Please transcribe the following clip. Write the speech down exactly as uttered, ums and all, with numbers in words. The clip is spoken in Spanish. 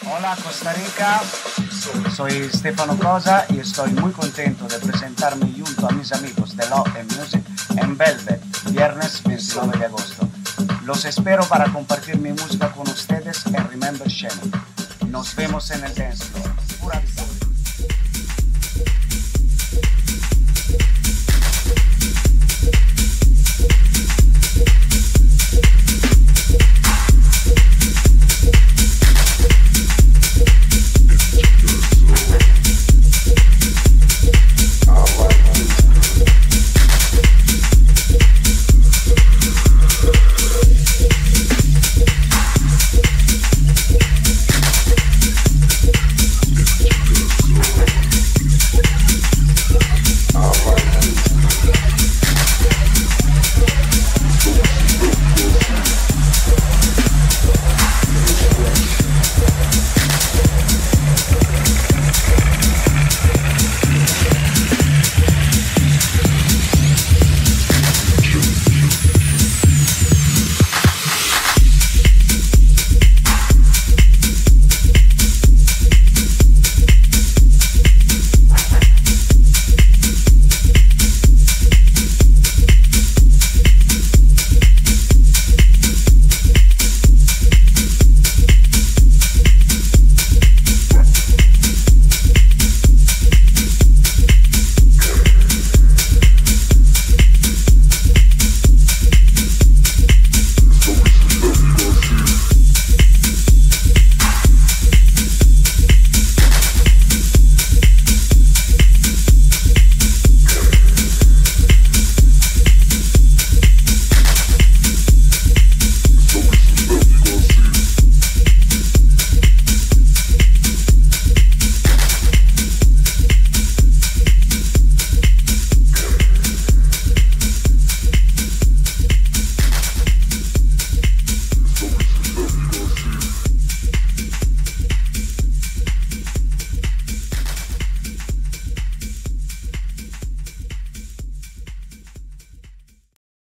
Hola Costa Rica, soy Stefano Cosa y estoy muy contento de presentarme junto a mis amigos de Love and Music en Velvet, viernes veintinueve de agosto. Los espero para compartir mi música con ustedes en Remember Shannon. Nos vemos en el dance floor. Pura vida.